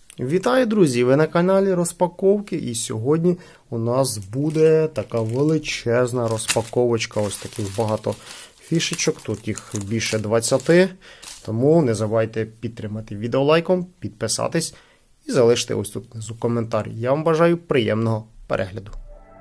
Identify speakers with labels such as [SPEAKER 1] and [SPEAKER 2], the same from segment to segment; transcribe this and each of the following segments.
[SPEAKER 1] Вітаю, друзі! Ви на каналі Розпаковки, і сьогодні у нас буде така величезна розпаковочка. Ось таких багато фішечок, тут їх більше 20, тому не забувайте підтримати відео лайком, підписатись і залишити ось тут внизу коментар. Я вам бажаю приємного перегляду.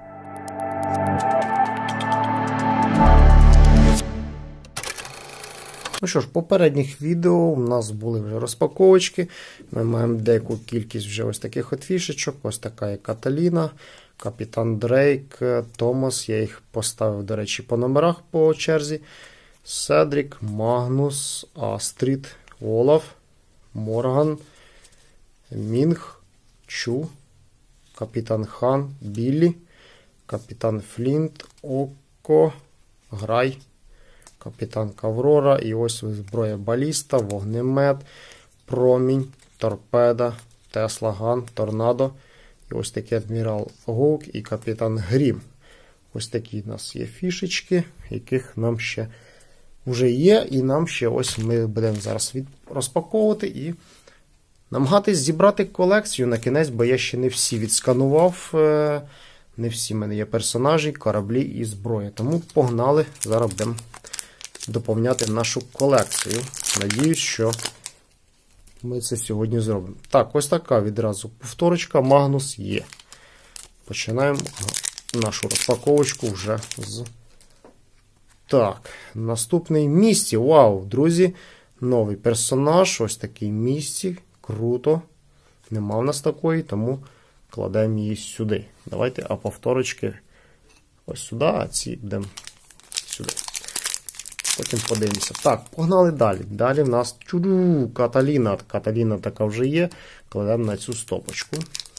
[SPEAKER 1] Ну що ж, в попередніх відео у нас були вже розпаковочки. Ми маємо деяку кількість вже ось таких от фішечок. Ось така є Каталіна, Капітан Дрейк, Томас. Я їх поставив, до речі, по номерах по черзі. Седрік, Магнус, Астрід, Олаф, Морган, Мінг, Чу, Капітан Хан, Біллі, Капітан Флінт, Око, Грай, Капітан Аврора, і ось зброя баліста, вогнемет, промінь, торпеда, Тесла Ган, торнадо. І ось такий адмірал Гоук і Капітан Грім. Ось такі у нас є фішечки, яких нам ще вже є. І нам ще ось ми будемо зараз розпаковувати і намагатись зібрати колекцію на кінець, бо я ще не всі відсканував. Не всі в мене є персонажі, кораблі і зброя. Тому погнали, зараз будемо доповняти нашу колекцію. Надіюсь, що ми це сьогодні зробимо. Так, ось така відразу повторочка. Магнус є. Починаємо нашу розпаковочку вже з... Так, наступний Місті. Вау, друзі, новий персонаж. Ось такий Місті. Круто. Нема в нас такої, тому кладемо її сюди. Давайте, а повторочки ось сюди, а ці будемо сюди. Потім подивимося. Так, погнали далі. Далі в нас Каталіна. Каталіна така вже є. Кладемо на цю стопочку.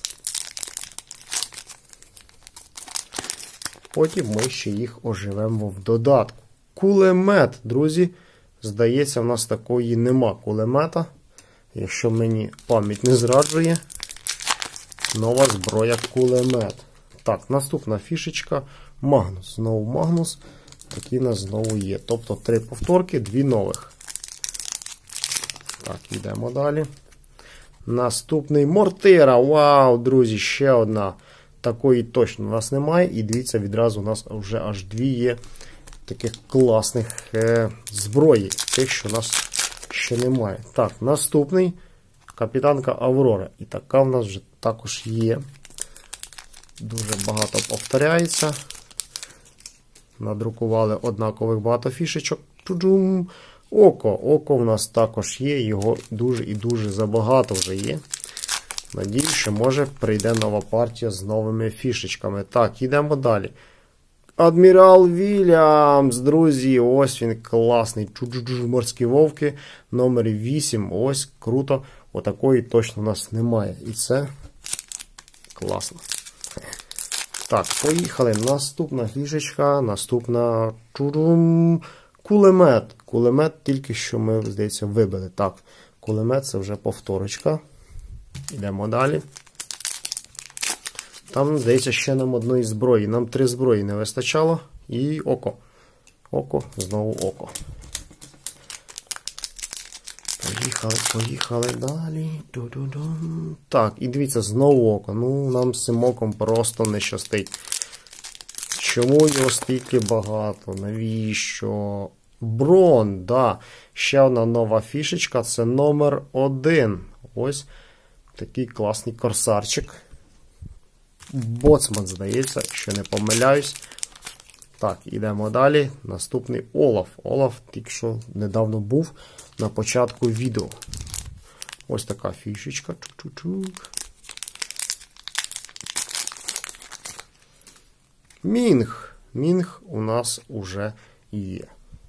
[SPEAKER 1] Потім ми ще їх оживемо в додатку. Кулемет, друзі. Здається, в нас такої нема кулемета. Якщо мені пам'ять не зраджує. Нова зброя кулемет. Так, наступна фішечка. Магнус. Знову Магнус. Такі в нас знову є. Тобто 3 повторки, 2 нових. Так, йдемо далі. Наступний Мортира. Вау, друзі, ще одна. Такої точно у нас немає. І дивіться, відразу у нас вже аж 2 є таких класних зброї. Тих, що у нас ще немає. Так, наступний Капітанка Аврора. І така в нас вже також є. Дуже багато повторяється. Надрукували однакових багато фішечок. Чуджум. Око. Око в нас також є. Його дуже і дуже забагато вже є. Надіюсь, що може прийде нова партія з новими фішечками. Так, йдемо далі. Адмірал Вільямс, друзі. Ось він класний. Морські вовки. Номер 8. Ось, круто. Отакої точно в нас немає. І це класно. Так, поїхали. Наступна фішечка, наступна кулемет. Кулемет тільки що ми, здається, вибили. Так, кулемет це вже повторочка. Йдемо далі. Там, здається, ще нам одної зброї. Нам 3 зброї не вистачало. І око. Око, знову око. Поїхали далі. Так, і дивіться, знову око. Ну, нам з цим оком просто не щастить. Чому його стільки багато? Навіщо? Брон, да. Ще одна нова фішечка. Це номер 1. Ось такий класний корсарчик. Боцман, здається, якщо не помиляюсь. Так, йдемо далі. Наступний Олаф. Олаф тільки що недавно був на початку відео. Ось така фішечка. Мінг. Мінг у нас уже є.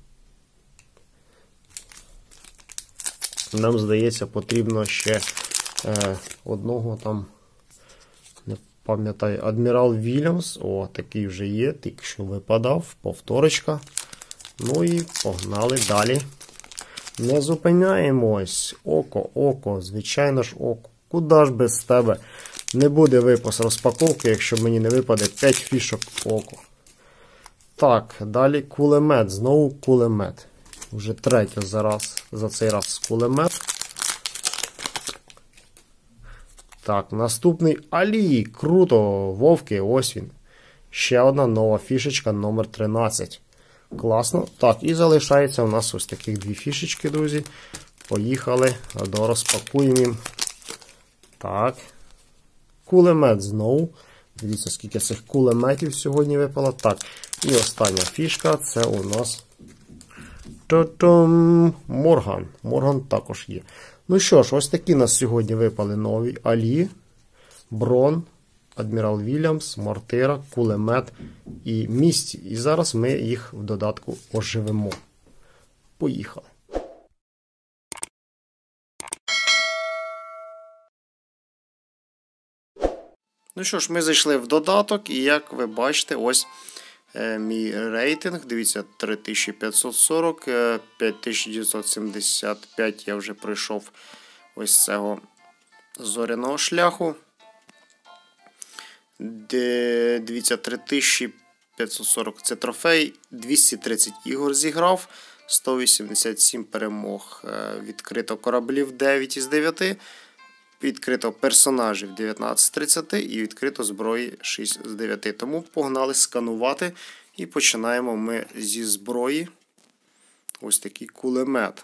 [SPEAKER 1] Нам, здається, потрібно ще одного там, не пам'ятаю, Адмірал Вільямс. О, такий вже є, тільки що випадав. Повторочка. Ну і погнали далі. Не зупиняємось. Око, око, звичайно ж око. Куда ж без тебе? Не буде випуск розпаковки, якщо мені не випаде 5 фішок око. Так, далі кулемет. Знову кулемет. Вже третя за цей раз кулемет. Так, наступний Алі. Круто, вовки, ось він. Ще одна нова фішечка номер 13. Класно. Так, і залишається у нас ось таких дві фішечки, друзі. Поїхали, розпакуємо їм. Так. Кулемет знову. Дивіться, скільки цих кулеметів сьогодні випало. Так, і остання фішка, це у нас Морган. Морган також є. Ну що ж, ось такі у нас сьогодні випали нові. Алі, Брон, Адмірал Вільямс, Мортира, кулемет і Місті. І зараз ми їх в додатку оживимо. Поїхали. Ну що ж, ми зайшли в додаток, і як ви бачите, ось мій рейтинг. Дивіться, 3540, 5975 я вже пройшов ось цього зоряного шляху. Дивіться, 3540 це трофей, 230 ігор зіграв, 187 перемог. Відкрито кораблів 9 із 9. Відкрито персонажів 19 з 30 і відкрито зброї 6 з 9. Тому погнали сканувати. І починаємо ми зі зброї. Ось такий кулемет.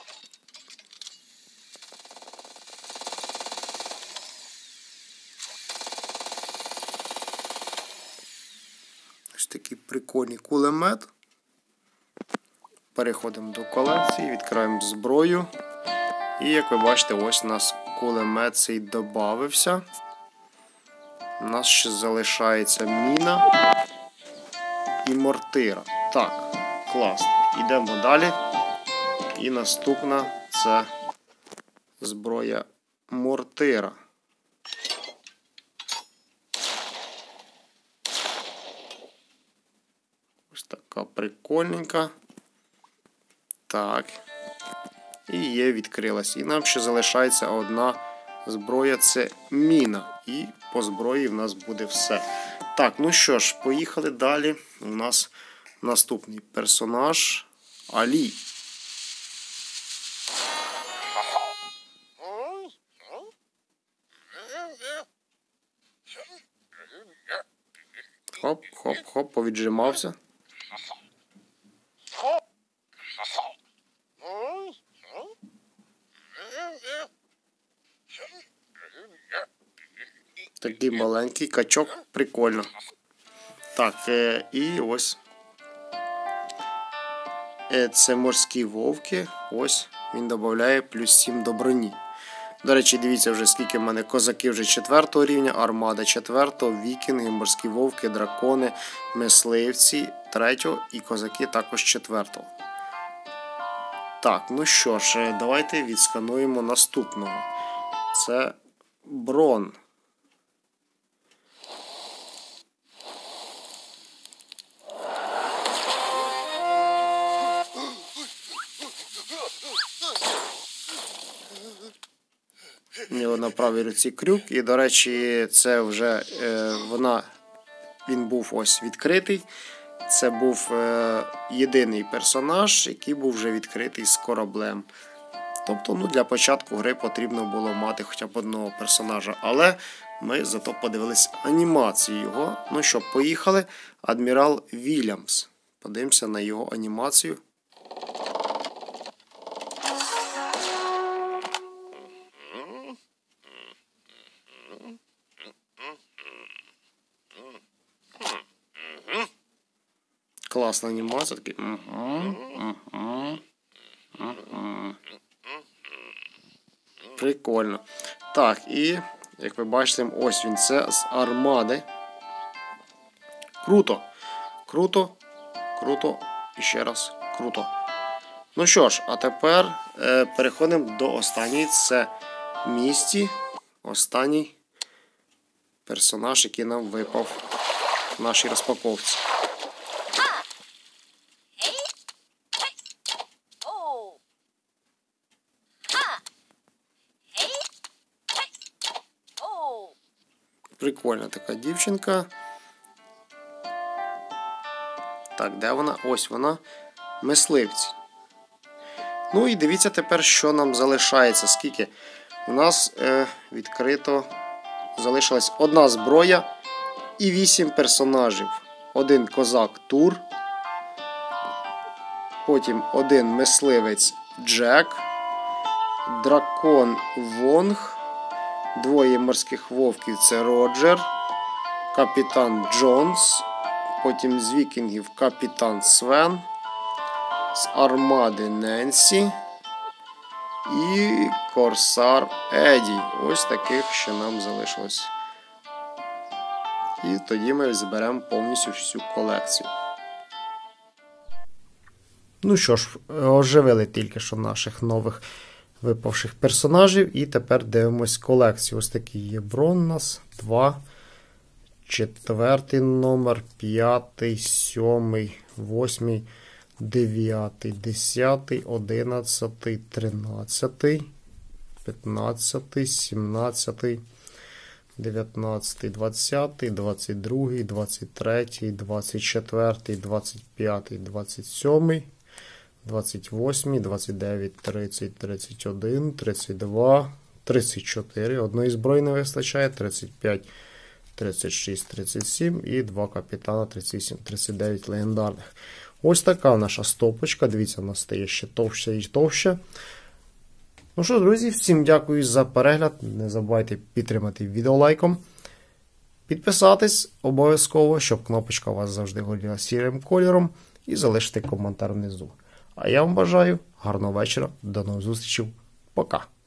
[SPEAKER 1] Ось такий прикольний кулемет. Переходимо до колекції, відкриваємо зброю. І як ви бачите, ось у нас кулемет цей додався. У нас ще залишається міна і мортира. Так, класно. Йдемо далі. І наступна це зброя мортира. Ось така прикольненька. Так. І є, відкрилась. І нам ще залишається одна зброя, це міна. І по зброї в нас буде все. Так, ну що ж, поїхали далі. У нас наступний персонаж Алі. Хоп, хоп, хоп, повіджимався. Такий маленький качок, прикольно. Так, і ось. Це морські вовки. Ось, він додає плюс 7 до броні. До речі, дивіться вже, скільки в мене козаки вже 4 рівня, армада 4, вікінги, морські вовки, дракони, мисливці 3 і козаки також 4. Так, ну що ж, давайте відскануємо наступного. Це Брон. У нього на правій руці крюк, і, до речі, це вже він був ось відкритий. Це був єдиний персонаж, який був вже відкритий з кораблем. Тобто, ну, для початку гри потрібно було мати хоча б одного персонажа. Але ми зато подивились анімацію його. Ну що, поїхали. Адмірал Вільямс. Подивимося на його анімацію. Класна анімація. Такий. Прикольно. Так, і, як ви бачите, ось він, це з армади. Круто. Круто. Круто. І ще раз. Круто. Ну що ж, а тепер переходимо до останньої. Це Місті. Останній персонаж, який нам випав в нашій розпаковці. Прикольна така дівчинка. Так, де вона? Ось вона. Мисливці. Ну і дивіться тепер, що нам залишається. Скільки? У нас відкрито залишилась одна зброя і 8 персонажів. Один козак Тур, потім один мисливець Джек, дракон Вонг, двоє морських вовків це Роджер, капітан Джонс, потім з вікінгів капітан Свен, з армади Ненсі і корсар Еді. Ось таких ще нам залишилось. І тоді ми зберемо повністю всю колекцію. Ну що ж, оживили тільки що наших нових випавших персонажів. І тепер дивимось колекцію. Ось такий є Брон у нас. 2, 4 номер, 5, 7, 8, 9, 10, 11, 13, 15, 17, 19, 20, 22, 23, 24, 25, 27, 28, 29, 30, 31, 32, 34. Одної зброї не вистачає. 35, 36, 37 і 2 капітана 38, 39 легендарних. Ось така наша стопочка. Дивіться, вона стає ще товще і товще. Ну що, друзі, всім дякую за перегляд. Не забувайте підтримати відео лайком. Підписатись обов'язково, щоб кнопочка у вас завжди горіла сірим кольором. І залишити коментар внизу. А я вам бажаю гарного вечора. До нових зустрічей. Пока.